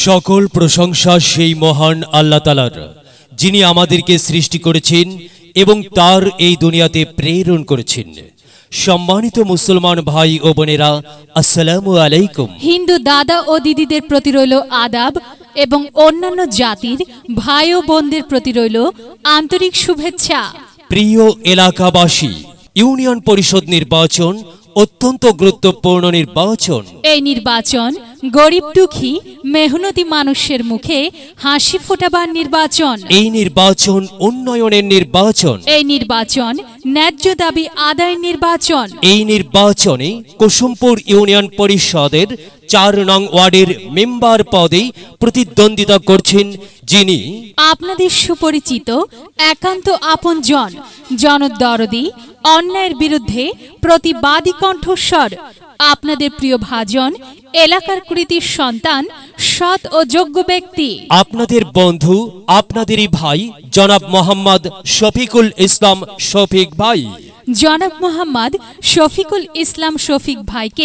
সকল প্রশংসা সেই মহান আল্লাহ তাআলার, যিনি আমাদেরকে সৃষ্টি করেছেন এবং তার এই দুনিয়াতে প্রেরণ করেছেন। সম্মানিত মুসলমান ভাই ও বোনেরা, আসসালামু আলাইকুম। হিন্দু দাদা ও দিদিদের প্রতি রইল আদাব এবং অন্যান্য জাতির ভাই ও বোনদের প্রতি রইল আন্তরিক শুভেচ্ছা। প্রিয় এলাকাবাসী, ইউনিয়ন পরিষদ নির্বাচন অত্যন্ত গুরুত্বপূর্ণ নির্বাচন। এই নির্বাচন গরিব দুঃখী মেহনতি মানুষের মুখে হাসি ফোটাবার নির্বাচন। এই নির্বাচন উন্নয়নের নির্বাচন। এই নির্বাচন ন্যায্য দাবি আদায়ের নির্বাচন। এই নির্বাচনে কুসুমপুর ইউনিয়ন পরিষদের ৪ নং ওয়ার্ডের মেম্বার পদে প্রতিদ্বন্দ্বিতা করছেন যিনি আপনাদের সুপরিচিত একান্ত আপনজন, জনদরদি, অন্যায়ের বিরুদ্ধে প্রতিবাদী কণ্ঠস্বর, আপনাদের প্রিয় ভাজন, এলাকার কৃতির সন্তান, সৎ ও যোগ্য ব্যক্তি, আপনাদের বন্ধু, আপনাদেরই ভাই জনাব মোহাম্মদ শফিকুল ইসলাম শফিক ভাই। জনাব মোহাম্মদ শফিকুল ইসলাম শফিক ভাইকে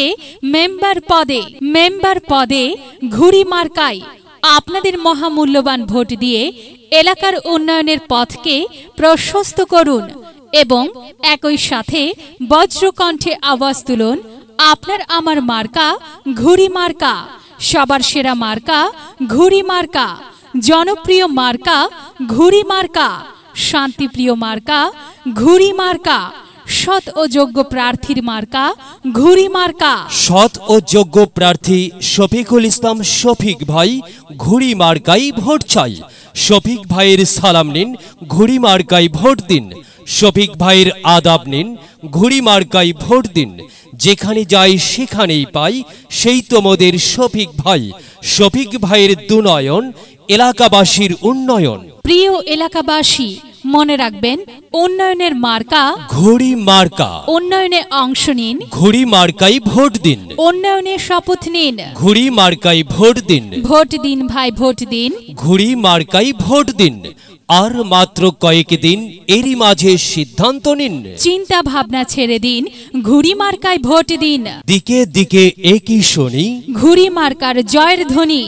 মেম্বার পদে ঘুড়ি মার্কায় আপনাদের মহামূল্যবান ভোট দিয়ে এলাকার উন্নয়নের পথকে প্রশস্ত করুন এবং একই সাথে বজ্রকণ্ঠে আওয়াজ তুলুন, আপনার আমার মার্কা ঘুড়ি মার্কা, সবার সেরা মার্কা ঘুড়ি মার্কা, জনপ্রিয় মার্কা ঘুড়ি মার্কা, শান্তিপ্রিয় মার্কা ঘুড়ি মার্কা, সৎ ও যোগ্য প্রার্থীর মার্কা ঘুড়ি মার্কা। সৎ ও যোগ্য প্রার্থী শফিকুল ইসলাম শফিক ভাই ঘুড়ি মার্কাই ভোট চাই। শফিক ভাইয়ের সালাম নিন, ঘুড়ি মার্কাই ভোট দিন। শফিক ভাইয়ের আদাব নিন, ঘুড়ি মার্কাই ভোট দিন। যেখানে যাই সেখানেই পাই সেই তোমাদের শফিক ভাই। শফিক ভাইয়ের দুনয়ন, এলাকাবাসীর উন্নয়ন। প্রিয় এলাকাবাসী, মনে রাখবেন, উন্নয়নের মার্কা ঘুড়ি মার্কা। উন্নয়নে অংশ নিন, ঘুড়ি মার্কাই ভোট দিন। উন্নয়নে শপথ নিন, ঘুড়ি মার্কাই ভোট দিন। ভোট দিন ভাই, ভোট দিন। ঘুড়ি মার্কাই ভোট দিন। আর মাত্র কয়েক দিন, এরই মাঝে সিদ্ধান্ত নিন। চিন্তা ভাবনা ছেড়ে দিন, ঘুড়ি মার্কায় ভোট দিন। দিকে দিকে একই শুনি, ঘুড়ি মার্কার জয়ের ধ্বনি।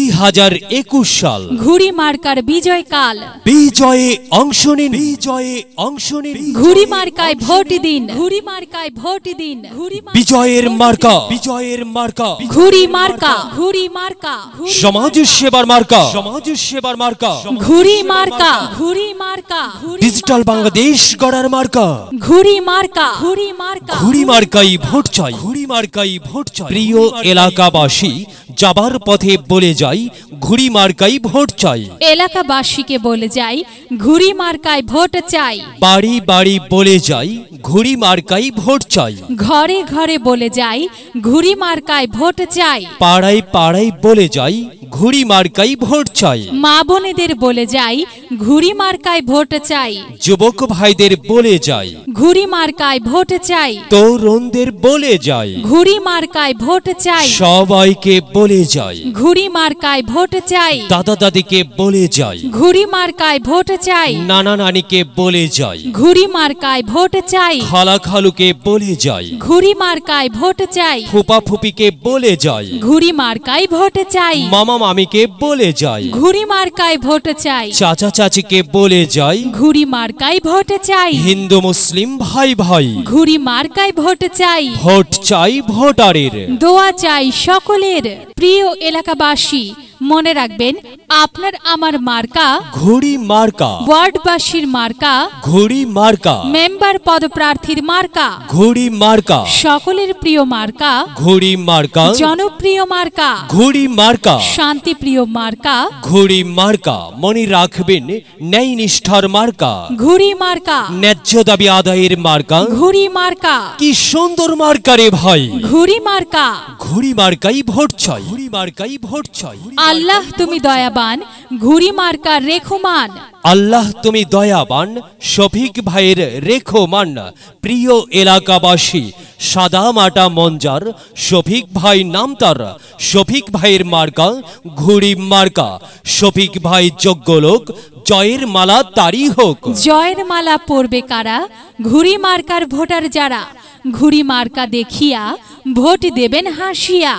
2021 সাল ঘুড়ি মার্কার বিজয় কাল। বিজয়ে অংশ নিন, বিজয়ে অংশ নিন। ঘুড়ি মার্কায় ভোট দিন, ঘুড়ি মার্কায় ভোট দিন। বিজয়ের মার্কা, বিজয়ের মার্কা ঘুড়ি মার্কা, ঘুড়ি মার্কা। সমাজ সেবার মার্কা, সমাজ সেবার মার্কা ঘুড়ি মার্কা, ঘুড়ি মার্কা। ডিজিটাল বাংলাদেশ গড়ার মার্কা ঘুড়ি মার্কা, ঘুড়ি মার্কা। ঘুড়ি মার্কাই ভোট চাই, ঘুড়ি মার্কাই ভোট চাই। প্রিয় এলাকাবাসী, যাবার পথে বলে যাই, ঘুড়ি মার্কাই ভোট চাই। এলাকাবাসীকে বলে যাই, ঘুড়ি মার্কায় ভোট চাই। বাড়ি বাড়ি বলে যাই, ঘুড়ি মার্কাই ভোট চাই। ঘরে ঘরে বলে যাই, ঘুড়ি মার্কায় ভোট চাই। পাড়ায় পাড়ায় বলে যাই, ঘুড়ি মার্কাই ভোট চাই। মা বোনেদের বলে যাই, ঘুড়ি মার্কায় ভোট চাই। যুবক ভাইদের বলে যাই, ঘুড়ি মার্কায় ভোট চাই। তরুণদের বলে যাই, ঘুড়ি মার্কায় ভোট চাই। সবাইকে বলে যাই, ঘুড়ি মার্কায় ভোট চাই। দাদা দাদিকে বলে যাই, ঘুড়ি মার্কায় ভোট চাই। নানা নানিকে বলে যাই, ঘুড়ি মার্কায় ভোট চাই। খালা খালুকে বলে যাই, ঘুড়ি মার্কায় ভোট চাই। ফুপা ফুপিকে বলে যাই, ঘুড়ি মার্কায় ভোট চাই। মামা মামিকে বলে যাই, ঘুড়ি মার্কায় ভোট চাই। চাচা চাচিকে বলে যাই, ঘুড়ি মার্কায় ভোট চাই। হিন্দু মুসলিম ভাই ভাই, ঘুড়ি মার্কায় ভোট চাই। ভোট চাই ভোটারের, দোয়া চাই সকলের। প্রিয় এলাকাবাসী, মনে রাখবেন, আপনার আমার মার্কা ঘুড়ি মার্কা। ওয়ার্ডবাসীর মার্কা ঘুড়ি মার্কা। মেম্বার পদপ্রার্থীর মার্কা ঘুড়ি মার্কা। সকলের প্রিয় মার্কা ঘুড়ি মার্কা। জনপ্রিয় মার্কা ঘুড়ি মার্কা। শান্তিপ্রিয় মার্কা ঘুড়ি মার্কা। মনে রাখবেন, ন্যায় নিষ্ঠার মার্কা। ঘুড়ি মার্কা। ন্যায্য দাবি আদায়ের মার্কা। ঘুড়ি মার্কা। কি সুন্দর মার্কা রে ভাই! ঘুড়ি মার্কা। ঘুড়ি মার্কাই ভোট চাই, ঘুড়ি মার্কাই ভোট চাই। আল্লাহ তুমি দয়াবান, ঘুড়ি মার্কার রেখমান। আল্লাহ তুমি দয়াবান, শফিক ভাইয়ের রেখমান। প্রিয় এলাকাবাসী, সাদা মাটা মঞ্জার শফিক ভাই নাম তার। শফিক ভাইয়ের মার্কা ঘুড়ি মার্কা। শফিক ভাই যোগ্য লোক, জয়ের মালা তারই হোক। জয়ের মালা পরবে কারা? ঘুড়ি মার্কার ভোটার যারা। ঘুড়ি মার্কা দেখিয়া ভোট দেবেন হাসিয়া।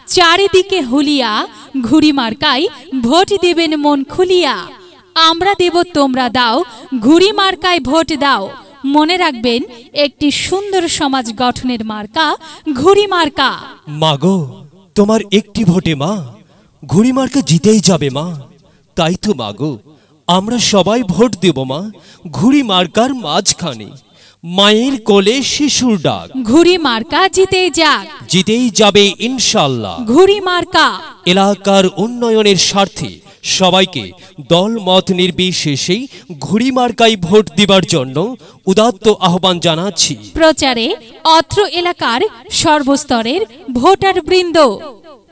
চারিদিকে হুলিয়া ঘুড়ি মার্কায় ভোট দেবেন মন খুলিয়া। আমরা দেব তোমরা দাও, ঘুড়ি মার্কায় ভোট দাও। মনে রাখবেন, একটি সুন্দর সমাজ গঠনের মার্কা ঘুড়ি মার্কা। মাগো, তোমার একটি ভোটে মা ঘুড়ি মার্কা জিতেই যাবে মা। তাই তো মাগো, আমরা সবাই ভোট দেব মা ঘুড়ি মার্কার মাঝখানে। মায়ের কোলে শিশুর ডাক, ঘুড়ি মার্কা জিতেই যাক, জিতেই যাবে ইনশাল্লাহ। ঘুড়ি মার্কা। এলাকার উন্নয়নের স্বার্থে সবাইকে দল মত নির্বিশেষে ঘুড়ি মার্কায় ভোট দেবার জন্য উদাত্ত আহ্বান জানাচ্ছি। প্রচারে অত্র এলাকার সর্বস্তরের ভোটার বৃন্দ।